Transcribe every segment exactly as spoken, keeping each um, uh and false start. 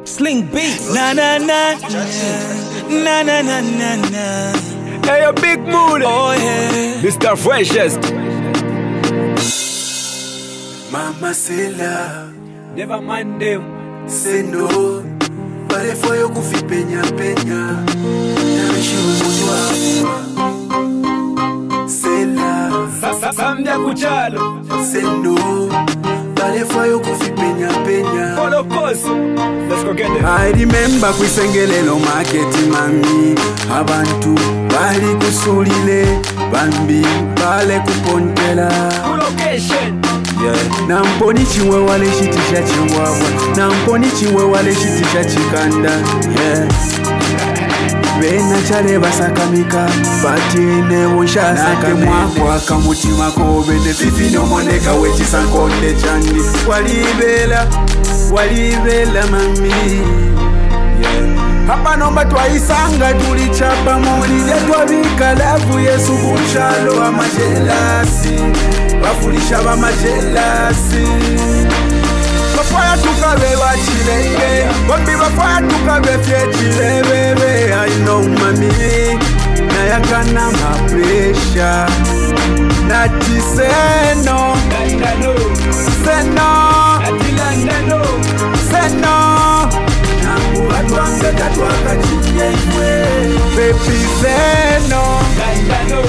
Sling beat. Na na na na na na na na. Hey, a big Mule. Oh yeah. Mister Freshest. Mama Serah, Never mind them. say no. Pare foyo kufi penya penya. Namishi umutu afuma. Serah, Samdia kuchalo. say no. Pare foyo kufi penya penya. Follow course. Let's go get them. I remember kwisengelelo market mami. Abantu bali kusulile. Bambi bale kupontela. Good location. Yeah. Namponi chiwe wale shitisha chiwawa. Namponi chiwe wale shitisha chikanda. Yeah. Bena chale basakamika Patine wonsha sakamene mwako akamutima kobende Fifi no moneka wechi sankonde chandi Walibela, walibela mami. Yeah. Hapa nomba twaisanga tulichapa mulide twabika lavu Yesu kunchalo wa majelasi Wafulisha wa majelasi Bafaya tukabe wachilenge Bambi bafaya tukabe fiechilebebe I know mami Na yakana mapresha Nati seno Landano. Seno Landano. Seno Nangu atuange katuaka chini ya ifwe Baby seno Landano.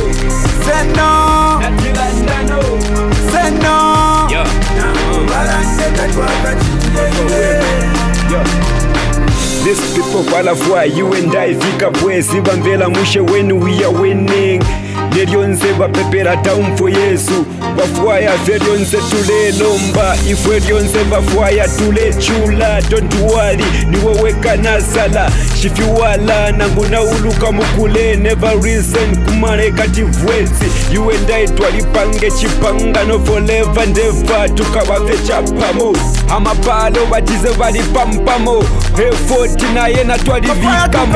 Seno Landano. Seno Yeah. Nangu balance katuaka chini ya ifwe Yo. These people qualify you and I vika bwezi bamvela mushe when we are winning. Verionse bapepera down for Yesu. Bafwaya verionse tule lomba. If verionse bafwaya tule chula. Don't worry, niweweka nasala. Shifiwala nanguna uluka mukule. Never reason kumare kativwezi. You and I twalipange chipanga no forever never. Tukawafe chapamo. Amapalo batize bali pampamo. Hey forty-nine na twalivikamo.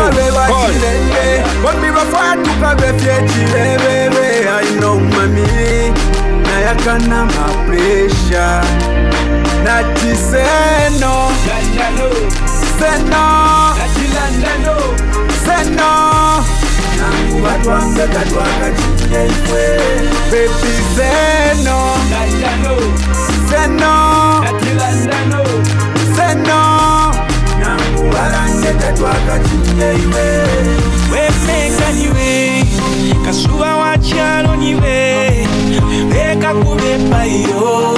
Bambi bafaya tukabe fiechilebebe I know mami Na yakana mapresha Nati seno Landano. Seno Landano. Seno Nangu atuange katuaka chini ya ifwe Baby seno Landano. Seno Landano. Seno Nangu balange katuaka chini ya ifwe Wemeka niwe Kasuwa wachalo niwe Weka kubepa iyo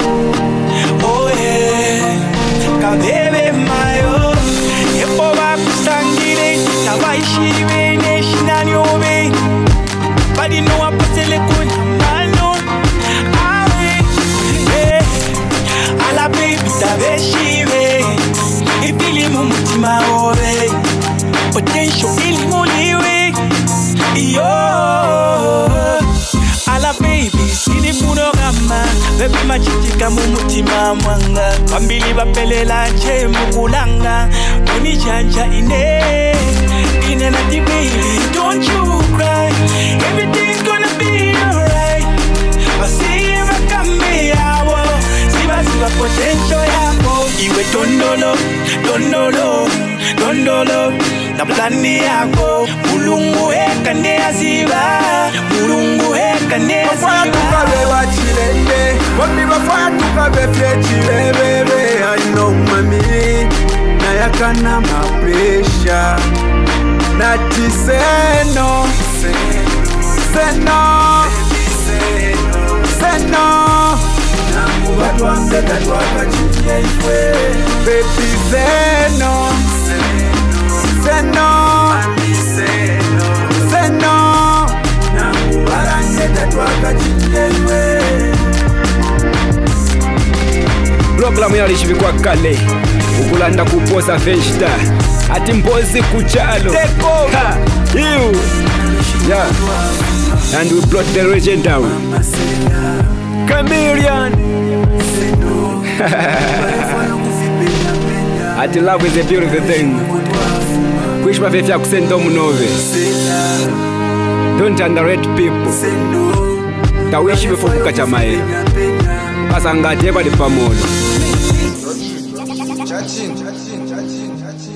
Oh yeah Kabebe mayo Yepo wakusangile Tawaishiwe neshinani obe Badi no wapasele kunyambano Awe Eh Ala baby tabeshiwe Ifili mumutima obe Potential ili muliwe Yo Ala baby sini munogama Baby machitika mumutima mwanga Wambili bapelela che mukulanga Muni janja ine Ine nati baby don't you cry Everything's gonna be alright Basi wakame yawo Siba siba potential yako Iwe tondolo, tondolo, tondolo Na plani yako Mulungu heka nea ziba Mulungu heka nea ziba Bafaya tukabe wachilenge Bambi bafaya tukabe fiechilebebe I know mami Na yakana mapresha Nati seno Seno Seno Nangu batuange katuaka chini ya ifwe Baby seno Seno Seno Nangu balange katuaka chini ya ifwe Programu yalishibikwa kale ukulanda kuposa Freshest ati mpozi kuchalo ha you yeah and we brought the legend down Chameleon ati love is a beautiful thing kuishi mafefi ya kusenda munove don't underrate people tawishi befukuka chamae kasangate bali pamoja chachini chachini chachini chachini